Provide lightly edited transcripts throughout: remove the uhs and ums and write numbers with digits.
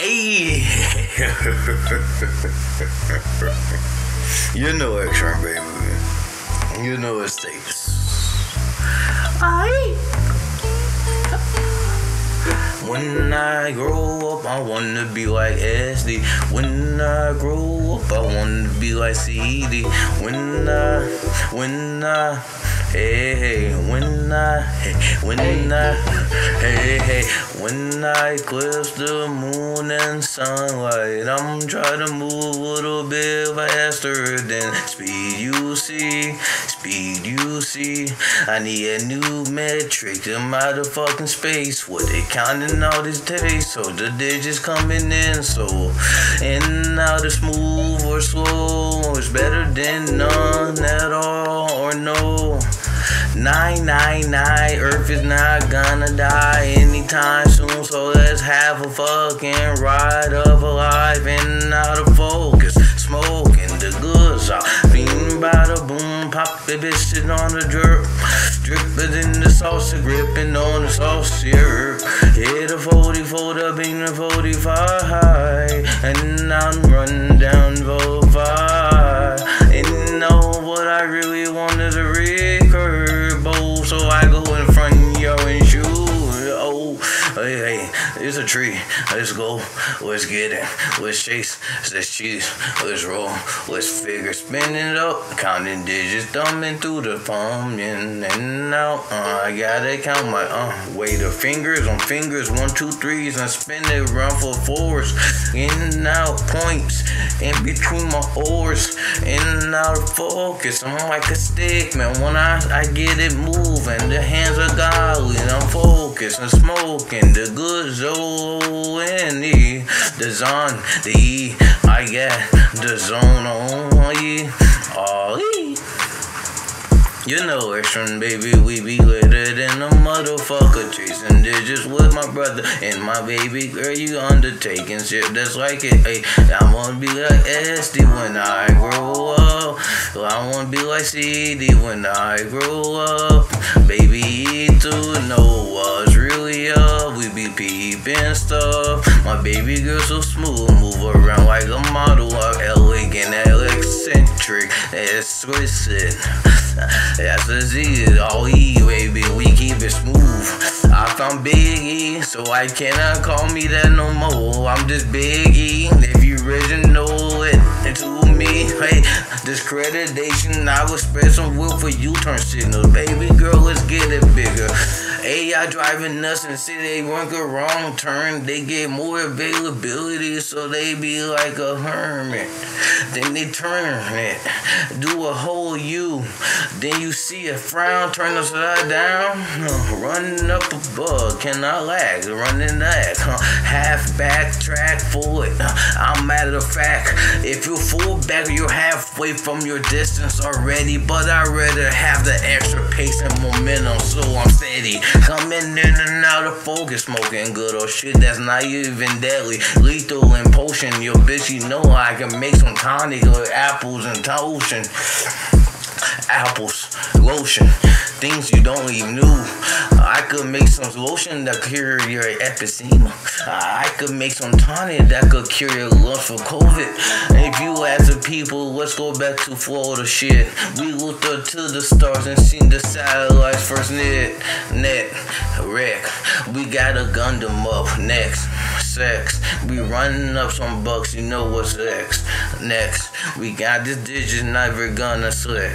Hey, you know extra, baby. You know it states. I. When I grow up, I wanna be like SD. When I grow up, I wanna be like CD. When I, hey, when I eclipse the moon and sunlight, I'm trying to move a little bit faster than speed. You see, I need a new metric. I'm out of fucking space with it, counting all these days, so the digits coming in, so in and out is smooth or slow. It's better than none at all or no. 999, Earth is not gonna die anytime soon, so let's have a fucking ride of a life in and out of focus, smoking the goods out, being by the boom, pop the bitches on the drip, dripping in the sauce, gripping on the sauce syrup, hit a 44, the beam the 45, and I'm running down the 5, and you know what I really want is a recurve. So I go in front of you and shoot. Oh, hey, it's a tree. Let's go. Let's get it. Let's chase. Let's cheese. Let's roll. Let's figure. Spin it up. Counting digits. Thumbing through the phone. In and out. I gotta count my weight of fingers on fingers. 1, 2, 3s and spin it around for 4s. In and out points. In between my oars. In and out of focus. I'm like a stick, man. When I get it moving, the hands are godly. I'm focused and smoking the good O-N-E. The zone, the E. I got the zone on E. All-E. You know extra, baby, we be litter than a motherfucker. Chasing digits with my brother and my baby girl. You undertaking shit that's like it. Ay, I wanna be like SD when I grow up. I wanna be like CD when I grow up. Baby, you too know what's really up. We be peeping stuff. My baby girl so smooth, move around like a model. Elegant, eccentric, exquisite. That's the Z, all E, baby, we keep it smooth. I found Big E, so I cannot call me that no more. I'm just Big E, if you original it to me. Hey, discreditation, I will spread some will for U-turn signals. Baby girl, let's get it bigger. AI driving nuts and say they weren't a wrong turn. They get more availability, so they be like a hermit. Then they turn it, do a whole U. Then you see a frown turn upside down. Running up a bug, cannot lag. Running that, half back, track forward. I'm matter of fact, if you fall back, you're halfway from your distance already. But I'd rather have the extra pace and momentum, so I'm steady. Coming in and out of focus, smoking good old shit that's not even deadly. Lethal in potion, your bitch, you know I can make some tonic with apples and toasting. Apples, lotion, things you don't even know. I could make some lotion that cure your emphysema. I could make some tonic that could cure your lungs for COVID. If you ask the people, let's go back to Florida shit. We looked up to the stars and seen the satellites first net, wreck. We got a Gundam up next. Sex, we running up some bucks, you know what's next. We got this digit, never gonna slip.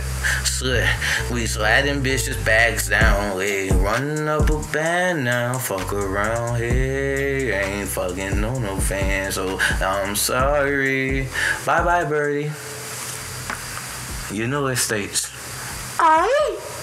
We sliding bitches bags down, hey, running up a band now, fuck around, hey, ain't fucking no fan, so I'm sorry. Bye bye, birdie. You know it states. Aye.